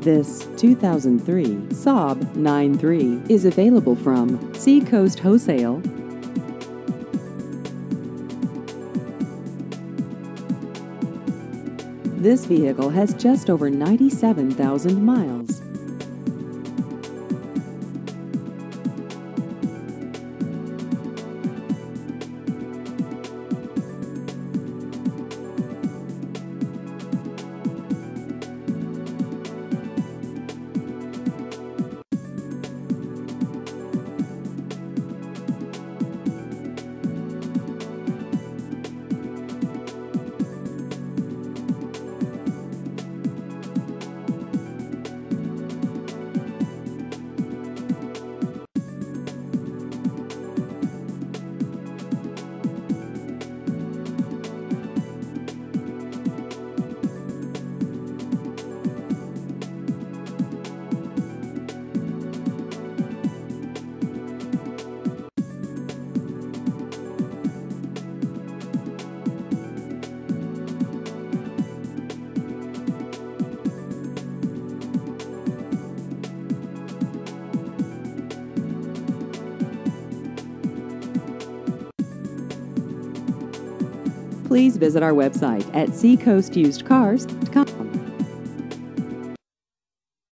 This 2003 Saab 93 is available from Seacoast Wholesale. This vehicle has just over 97,000 miles. Please visit our website at seacoastusedcars.com.